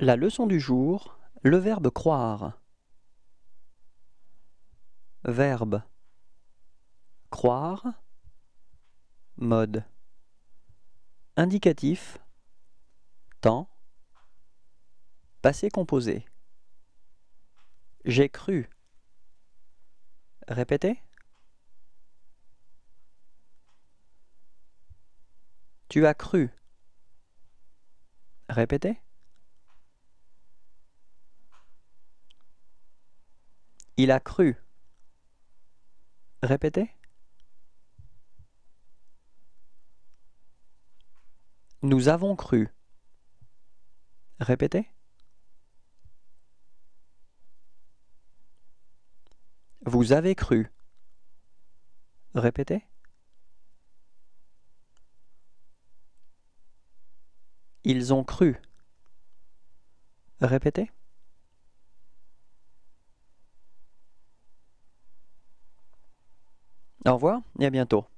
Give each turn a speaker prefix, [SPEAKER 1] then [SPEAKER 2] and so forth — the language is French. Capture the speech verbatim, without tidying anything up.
[SPEAKER 1] La leçon du jour, le verbe croire. Verbe croire. Mode indicatif. Temps. Passé composé. J'ai cru. Répétez. Tu as cru. Répétez. Il a cru. Répétez. Nous avons cru. Répétez. Vous avez cru. Répétez. Ils ont cru. Répétez. Au revoir et à bientôt.